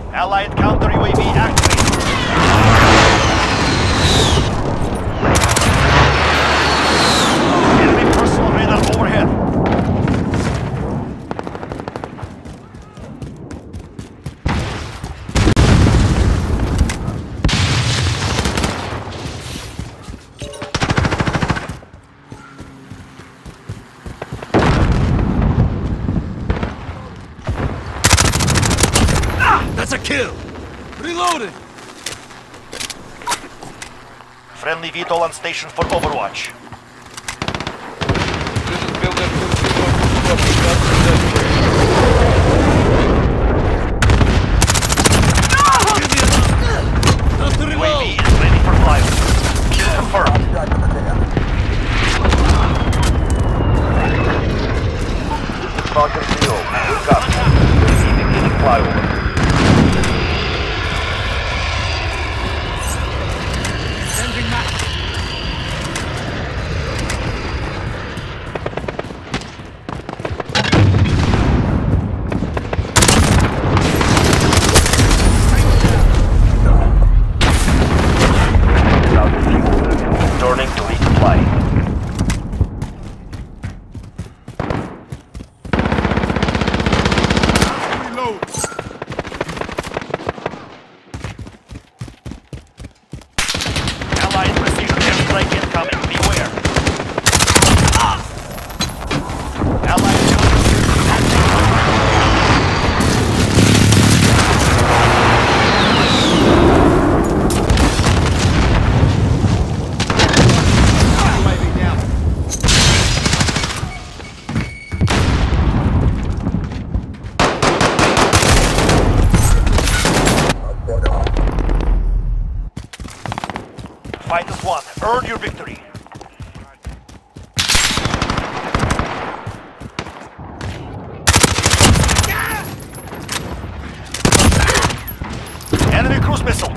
Allied counter UAV activated. Enemy personal radar overhead. That's a kill! Reloading! Friendly VTOL on station for Overwatch. UAV is ready for flyover. Kill confirmed. Falcon 0, wake up. UAV beginning flyover. Turning to resupply. Reload! Allied precision airstrike incoming. Beware. Allied Fight as one. Earn your victory. Enemy cruise missile.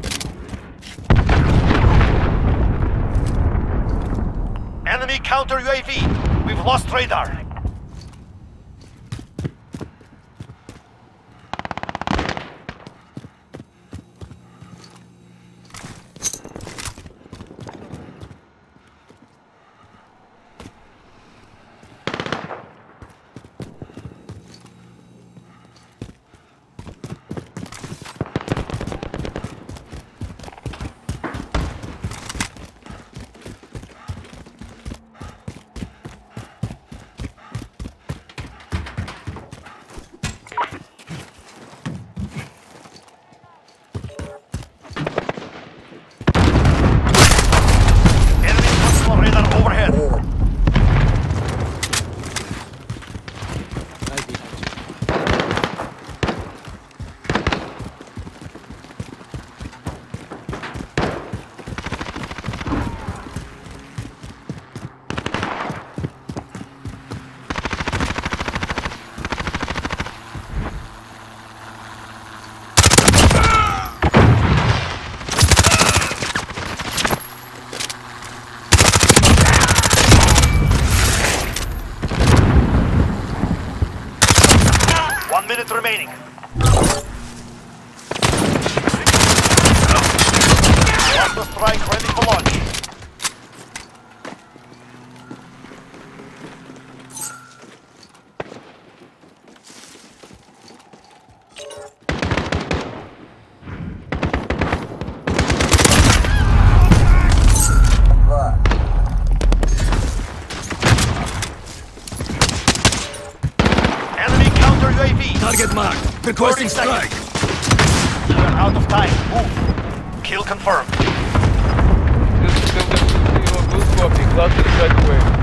Enemy counter UAV. We've lost radar. Minute remaining. Cluster strike ready for launch. Target marked. Requesting strike. We're out of time. Move. Kill confirmed. Cluster strike away.